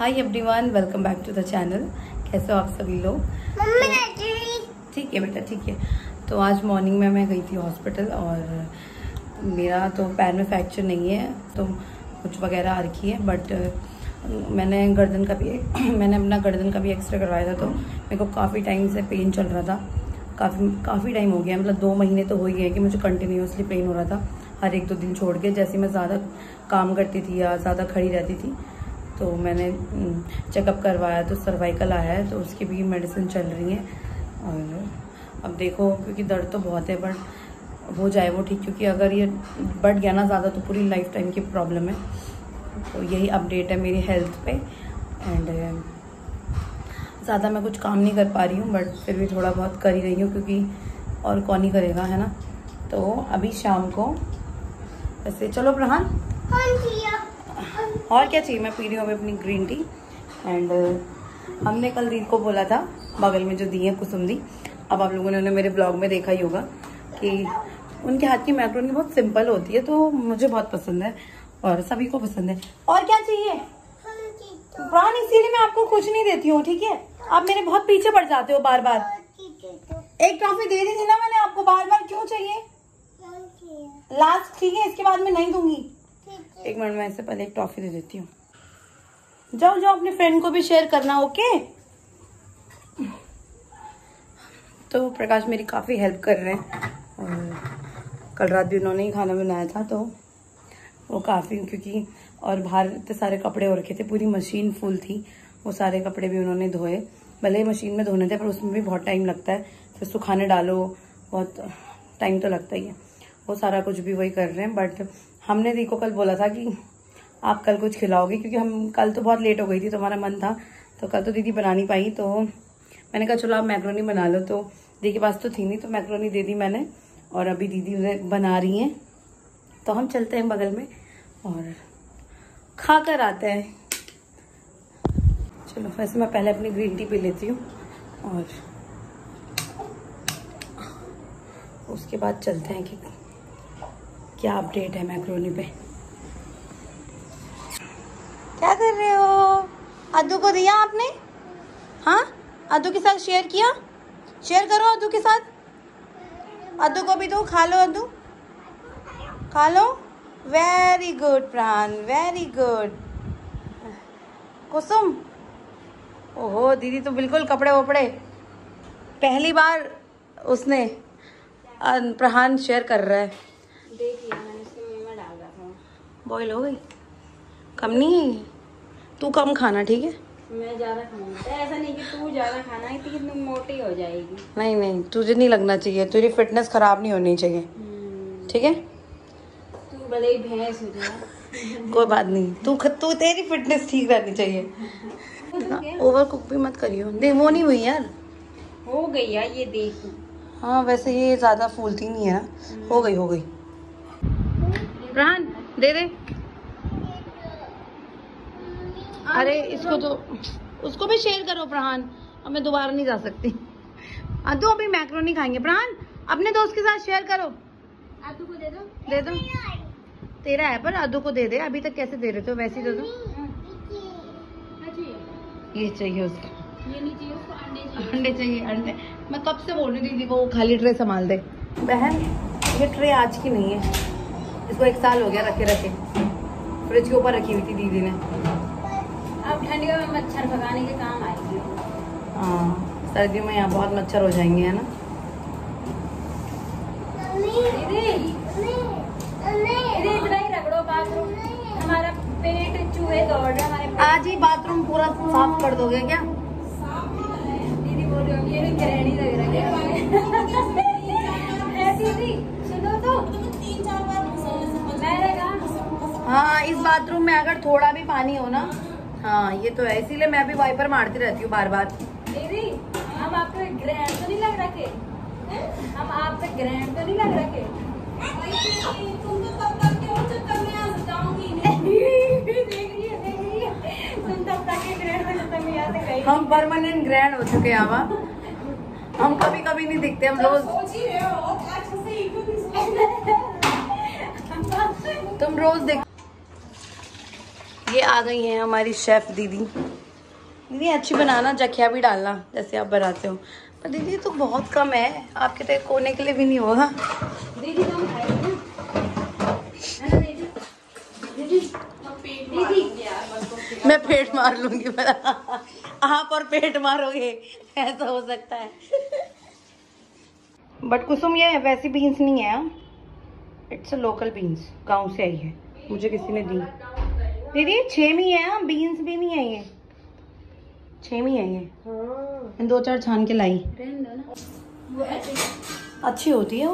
Hi everyone, welcome back to the channel. कैसे हो आप सभी लोग? ठीक है बेटा, ठीक है। तो आज मॉर्निंग में मैं गई थी हॉस्पिटल और मेरा तो पैर में फ्रैक्चर नहीं है, तो कुछ वगैरह आ रखी है, बट मैंने अपना गर्दन का भी एक्सरे करवाया था। तो मेरे को काफ़ी टाइम से पेन चल रहा था, काफ़ी टाइम हो गया, मतलब 2 महीने तो हो ही गए कि मुझे कंटिन्यूसली पेन हो रहा था, हर 1-2 दिन छोड़ के। जैसे मैं ज़्यादा काम करती थी या ज़्यादा खड़ी रहती थी तो मैंने चेकअप करवाया तो सर्वाइकल आया है, तो उसकी भी मेडिसिन चल रही है। और अब देखो, क्योंकि दर्द तो बहुत है, बट हो जाए वो ठीक, क्योंकि अगर ये बढ़ गया ना ज़्यादा तो पूरी लाइफ टाइम की प्रॉब्लम है। तो यही अपडेट है मेरी हेल्थ पे। एंड ज़्यादा मैं कुछ काम नहीं कर पा रही हूँ, बट फिर भी थोड़ा बहुत कर ही रही हूँ, क्योंकि और कौन ही करेगा, है ना। तो अभी शाम को वैसे चलो प्रहान, और क्या चाहिए, मैं पी रही हूँ अभी अपनी ग्रीन टी। एंड हमने कल दीदी को बोला था, बगल में जो दी है कुसुम दी, अब आप लोगों ने मेरे ब्लॉग में देखा ही होगा कि उनके हाथ की मैक्रोनी बहुत सिंपल होती है, तो मुझे बहुत पसंद है और सभी को पसंद है। और क्या चाहिए प्राण? इसीलिए मैं आपको कुछ नहीं देती हूँ, ठीक है? आप मेरे बहुत पीछे पड़ जाते हो बार बार। एक ट्रॉफी दे दी थी ना मैंने आपको, बार बार क्यों चाहिए? लास्ट, ठीक है, इसके बाद मैं नहीं दूंगी। एक मिनट में इससे पहले एक टॉफी दे देती हूँ। जाओ जाओ, अपने फ्रेंड को भी शेयर करना, ओके? तो प्रकाश मेरी काफ़ी हेल्प कर रहे हैं, और कल रात भी उन्होंने ही खाना बनाया था, तो वो काफ़ी, क्योंकि और बाहर इतने सारे कपड़े हो रखे थे, पूरी मशीन फुल थी, वो सारे कपड़े भी उन्होंने धोए। भले ही मशीन में धोने थे, पर उसमें भी बहुत टाइम लगता है, फिर सुखाने डालो, बहुत टाइम तो लगता ही है। वो सारा कुछ भी वही कर रहे हैं, बट हमने दी को कल बोला था कि आप कल कुछ खिलाओगे, क्योंकि हम कल तो बहुत लेट हो गई थी, तो हमारा मन था, तो कल तो दीदी बना नहीं पाई। तो मैंने कहा चलो आप मैक्रोनी बना लो, तो दीदी के पास तो थी नहीं, तो मैक्रोनी दे दी मैंने, और अभी दीदी उन्हें बना रही हैं, तो हम चलते हैं बगल में और खा कर आते हैं। चलो, वैसे मैं पहले अपनी ग्रीन टी पी लेती हूँ और उसके बाद चलते हैं कि क्या अपडेट है मैक्रोनी पे। क्या कर रहे हो? अद्दू को दिया आपने? हाँ, अद्दू के साथ शेयर किया? शेयर करो अद्दू के साथ, अद्दू को भी दो, खा लो अद्दू, खा लो। Very good Pran, very good. Kusum, ओहो, दीदी तो बिल्कुल कपड़े वपड़े पहली बार उसने प्रहान शेयर कर रहा है। देख लिया मैंने, उसके मुंह में डाल रहा था। बॉयल हो गई? कम नहीं है, तू कम खाना, ठीक है? मैं ज्यादा खाऊंगी, ऐसा नहीं कि तू ज्यादा खाना है, कि तुम मोटी हो जाएगी। नहीं नहीं, तुझे नहीं लगना चाहिए, तेरी फिटनेस खराब नहीं होनी चाहिए, ठीक है? तू भले ही भैंस हो जाए कोई बात नहीं, तू तेरी फिटनेस ठीक रहनी चाहिए। ओवर कुक भी मत करियो, देख वो नहीं हुई यार। हो गई यार, ये देख। हाँ, वैसे ये ज्यादा फूलती नहीं है ना। हो गई, हो गई। प्राण दे दे। अरे इसको तो, उसको भी शेयर करो प्रहान, अब मैं दोबारा नहीं जा सकती। अद्दू अभी मैक्रोनी खाएंगे। प्राण अपने दोस्त के साथ शेयर करो। अद्दू को दे दो, दे दो, तेरा है, पर अद्दू को दे दे। अभी तक कैसे दे रहे थे, वैसे ही दे दो। ये चाहिए उसको, ये नहीं चाहिए उसको, अंडे चाहिए। अंडे चाहिए, अंडे। मैं कब से बोल रही थी दीदी को खाली ट्रे संभाल दे। बहन, ये ट्रे आज की नहीं है, इसको 1 साल हो गया रखे रखे, फ्रिज के ऊपर रखी हुई थी दीदी ने। अब ठंडियों में मच्छर भगाने के काम आएगी। हाँ, सर्दियों में यहाँ बहुत मच्छर हो जाएंगे, है ना। इतना ही रगड़ो बाथरूम, हमारा पेट चूहे दौड़ रहे हमारे। आज ही बाथरूम पूरा साफ कर दोगे क्या? दीदी बोल रही होगी ये भी ग्रहणी लग रहा है। दीदी सुनो तो, 3-4 बार मैंने कहा, हाँ, इस बाथरूम में अगर थोड़ा भी पानी हो ना, हाँ ये तो है, इसीलिए मैं भी वाइपर मारती रहती हूँ बार बार। दीदी हम आपको ग्रहण तो नहीं लग रखे? हम आप पे ग्रहण तो नहीं लग रखे? तुम तो तब तक के वो चक्कर में आ जाऊंगी नहीं। देख रही है, तुम तब तक के ग्रहण में चक्कर में आ गई। हम परमानेंट ग्रैंड हो चुके हैं। हम कभी कभी नहीं दिखते, हम रोज। तुम रोज देख। ये आ गई हैं हमारी शेफ दीदी। दीदी अच्छी बनाना, जखिया भी डालना जैसे आप बनाते हो। पर दीदी तो बहुत कम है, आपके तो कोने के लिए भी नहीं होगा। दीदी कम खाएगी ना दीदी। मैं पेट मार लूंगी पर आप और पेट मारोगे, ऐसा हो सकता है। बट कुसुम ये वैसी बीन्स नहीं है, इट्स अ लोकल बीन्स, गांव से आई है, मुझे किसी ने दी। दीदी छेमी है, बीन्स भी नहीं है ये, छेमी है ये। हाँ। 2-4 छान के लाई, वो अच्छी होती है वो।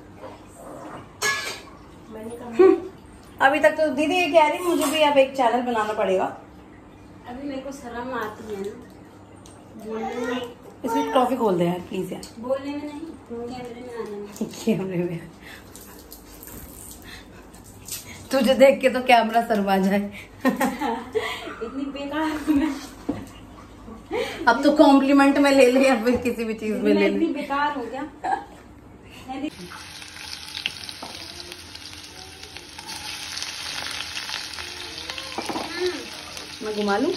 अभी तक तो दीदी ये कह रही मुझे भी अब एक चैनल बनाना पड़ेगा। अभी मेरे को शर्म आती है ना, इसमें टॉफी खोल दे यार प्लीज यार। बोलने में नहीं, कैमरे में आने में। कैमरे में तुझे देख के तो कैमरा शर्मा जाए। इतनी बेकार मैं अब तो कॉम्प्लीमेंट में ले ले या फिर किसी भी चीज में ले ले। इतनी बेकार हो गया। मैं घुमा लूं?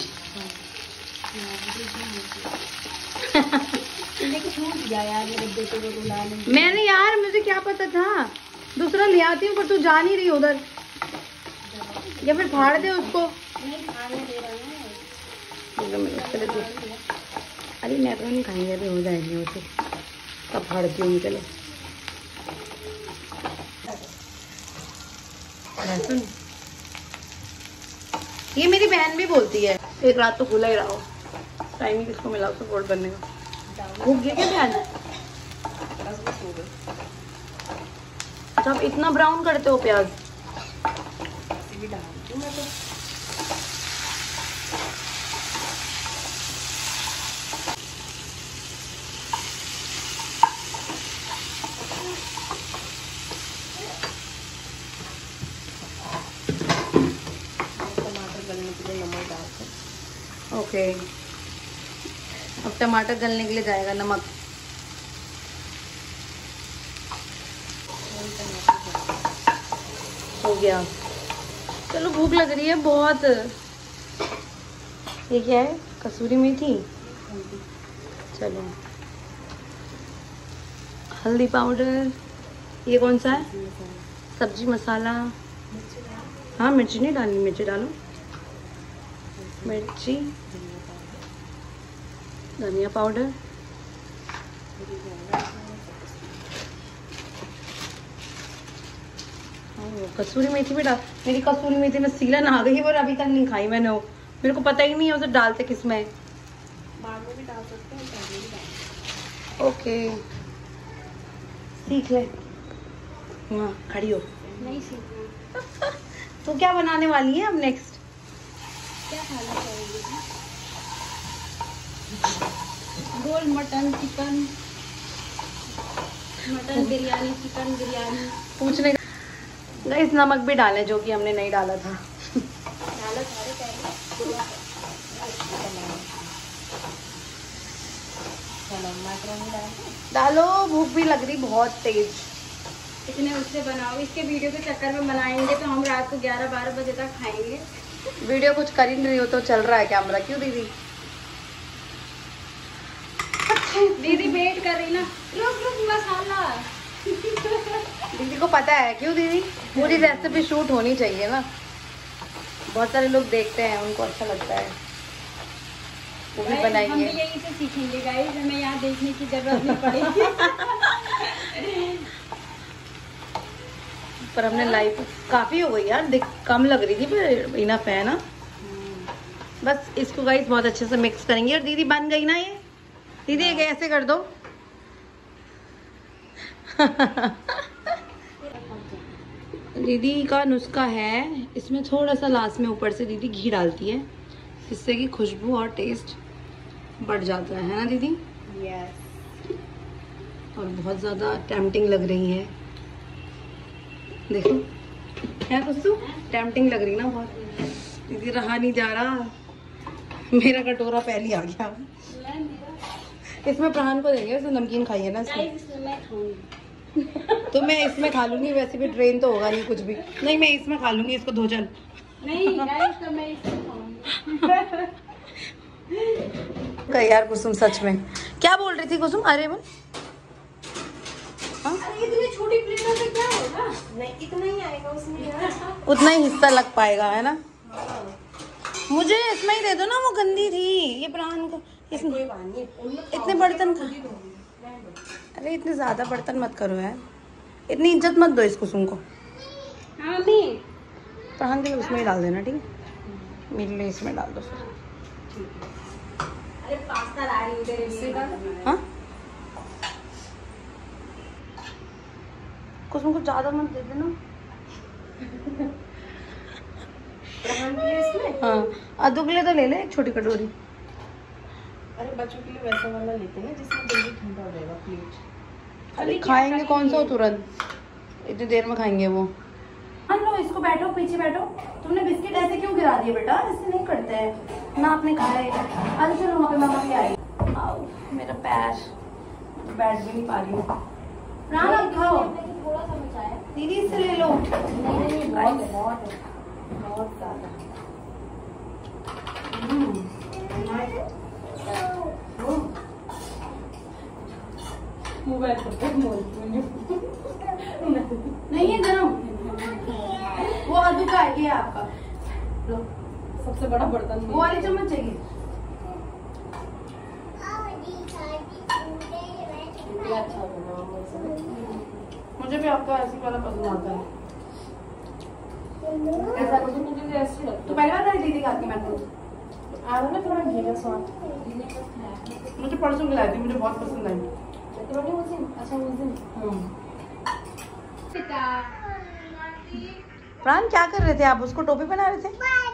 मैंने यार, मुझे क्या पता था, दूसरा ले आती हूँ पर तू जा नहीं रही उधर, या फिर फाड़ दे उसको। अरे मैं तो नहीं खाएंगे, अभी हो जाएंगे उसे, तब फाड़ती हूँ। चलो लहसुन, ये मेरी बहन भी बोलती है एक रात तो खुला ही रहा हो, टाइम ही किसको मिला सपोर्ट करने का। भूख गया क्या बहन? अच्छा आप इतना ब्राउन करते हो प्याज? ओके, अब टमाटर गलने के लिए जाएगा नमक। हो गया। चलो भूख लग रही है बहुत। ये क्या है? कसूरी मेथी। चलो हल्दी पाउडर, ये कौन सा है? सब्जी मसाला। हाँ मिर्ची नहीं डालनी, मिर्ची डालो। मिर्ची, धनिया पाउडर, कसूरी मेथी भी डाल। मेरी कसूरी मेथी में सीलन आ गई और अभी तक नहीं खाई मैंने वो, मेरे को पता ही नहीं है उसे डालते किस में। बाद में भी डाल सकते हैं, पहले भी डाल। ओके सीख ले। हाँ खड़ी हो। नहीं सीखना। तो क्या बनाने वाली है अब नेक्स्ट? क्या खाना चाहिए? Roll, mutton, chicken, mutton biryani, chicken biryani. पूछने गाइस नमक भी डालें जो कि हमने नहीं डाला था। डाला सारे पहले। डालो, भूख भी लग रही बहुत तेज। इतने उससे बनाओ, इसके वीडियो के चक्कर में बनाएंगे तो हम रात को 11-12 बजे तक खाएंगे। वीडियो कुछ कर ही नहीं हो तो चल रहा है कैमरा। क्यों दीदी? दीदी वेट कर रही ना, रुक मसाला। दीदी को पता है। क्यों दीदी? पूरी रेसिपी शूट होनी चाहिए ना, बहुत सारे लोग देखते हैं, उनको अच्छा लगता है, वो भी बनाएंगे। हम भी यहीं से सीखेंगे गाइस, हमें यहाँ देखने की जरूरत नहीं पड़ेगी। पर हमने लाइफ काफी हो गई यार, कम लग रही थी पर इनफ है ना। बस इसको गाइस बहुत अच्छे से मिक्स करेंगे। और दीदी बन गई ना ये? दीदी एक ऐसे कर दो। दीदी का नुस्खा है, इसमें थोड़ा सा लास्ट में ऊपर से दीदी घी डालती है, जिससे कि खुशबू और टेस्ट बढ़ जाता है ना दीदी? यस। और बहुत ज़्यादा टेम्पटिंग लग रही है, देखो है कुछ तो टेम्पटिंग लग रही ना बहुत। दीदी रहा नहीं जा रहा, मेरा कटोरा पहले आ गया। इसमें प्रहान को देंगे, उसने नमकीन खाई है ना इसमें। तो मैं इसमें खा लूंगी, वैसे भी ड्रेन तो होगा नहीं कुछ भी। नहीं मैं इसमें खा लूंगी, इसको धो चल। नहीं गाइस, तो मैं इसको खाऊंगी। यार कुसुम सच में क्या बोल रही थी कुसुम? अरे बोल। अरे इतनी छोटी प्लेटों से क्या होगा? नहीं इतना ही आएगा उसमें यार। उतना ही हिस्सा लग पाएगा है ना। मुझे इसमें ही दे दो ना, वो गंदी थी ये प्राण को। इसमें इतने बर्तन का, अरे इतने ज्यादा बर्तन मत करो यार, इतनी इज्जत मत दो इस कुसुम को। हाँ नहीं प्राण के लिए उसमें ही डाल देना, ठीक है? मेरे लिए इसमें डाल दो फिर। अरे पास्ता ला रही उधर इससे डाल। हाँ कुसुम को ज्यादा मत दे देना। हाँ अदू के लिए तो ले ले एक छोटी कटोरी। अरे बच्चों के लिए वैसा वाला लेते हैं जिसमें जल्दी ठंडा हो जाएगा प्लेट। अरे खाएंगे कौन सा तुरंत, इतनी देर में खाएंगे वो। हाँ लो इसको, बैठो पीछे बैठो। तुमने बिस्किट ऐसे क्यों गिरा दिए बेटा? ऐसे नहीं करते हैं ना, आपने खाए। अरे चलो वहाँ पे मामा भी आई। आओ मेरा पैर, बैठ भी नहीं पा रही हूँ। राम आप खाओ, थोड़ा सा बचाया दीदी इससे ले लो। नहीं बहुत ज्यादा। मोबाइल नहीं है गरम, वो अदू का है ये आपका। लो सबसे बड़ा बर्तन वो वाली चम्मच चाहिए। अच्छा बना मुझे भी आपका ऐसी वाला पसंद आता है। ऐसा कुछ मुझे ऐसे लगता तो पहली बार दीदी खाती मैं तो आ रहा ना थोड़ा घी का स्वाद। मुझे परसों खिलाई थी, मुझे बहुत पसंद आई। अच्छा उस दिन प्राण क्या कर रहे थे आप? उसको टोपी पहना रहे थे?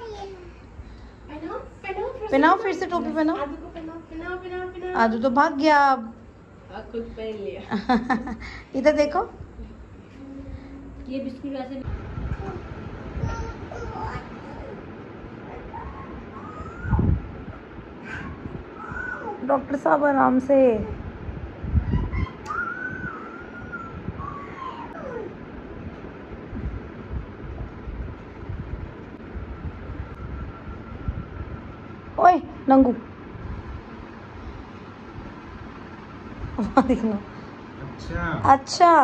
पहनाओ फिर से टोपी पहनाओ। आदू तो भाग गया अब। खुद पहन लिया। इधर देखो, ये बिस्कुट वैसे डॉक्टर साहब आराम से। ओए नंगू देखना। अच्छा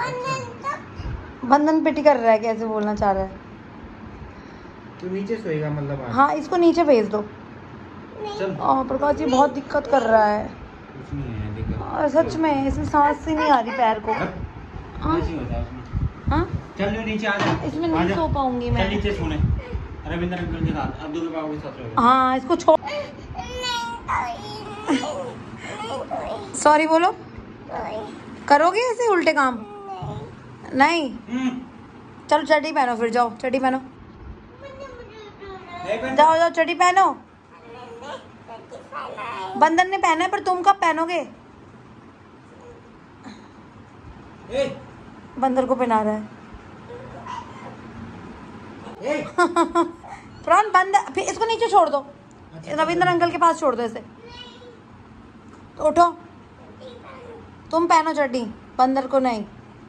बंधन पेटी कर रहा है, कैसे बोलना चाह रहा है? तो नीचे सोएगा मतलब आज? हाँ इसको नीचे भेज दो। चल। प्रकाश जी बहुत दिक्कत कर रहा है। कुछ नहीं है दिक्कत। सच में इसमें सांस ही नहीं आ रही पैर को। हाँ ऐसे ही होता है उसमें। हाँ चल नीचे आ जा। इसमें नहीं सो पाऊंगी मैं। चल नीचे सोने। रविंद्र अंकल के साथ, अब्दुल के बाबू के साथ सोएगा। हाँ इसको छोड़। सॉरी बोलो। करोगे ऐसे उल्टे काम? नहीं चलो चड्डी पहनो, फिर जाओ चड्डी पहनो। जाओ जाओ चड्डी पहनो। बंदर ने पहना है पर तुम कब पहनोगे? बंदर को पहना रहा है। प्राण बंदर, फिर इसको नीचे छोड़ दो। रविंद्र अंकल के पास छोड़ दो इसे। तो उठो, तुम पहनो चड्डी, बंदर को नहीं।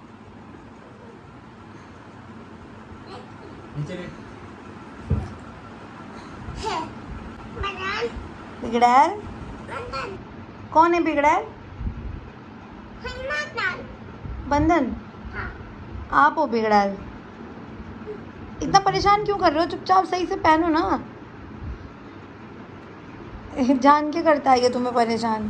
बिगड़ैल कौन है? बिगड़ैल बंधन आप हो बिगड़ैल। इतना परेशान क्यों कर रहे हो? चुपचाप सही से पहनो ना। जान के करता है ये तुम्हें परेशान।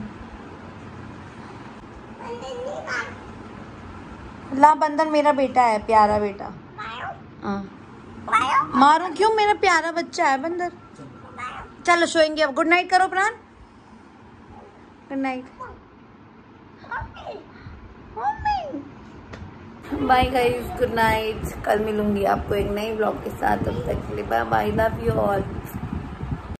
ला बंधन मेरा बेटा है, प्यारा बेटा। हाँ मारूं क्यों? मेरा प्यारा बच्चा है बंदर। चलो सोएंगे अब। गुड नाइट करो Pran. Good night. Bye guys, good night. कल मिलूंगी आपको एक नई ब्लॉग के साथ। तब तक के लिए bye bye, love you all.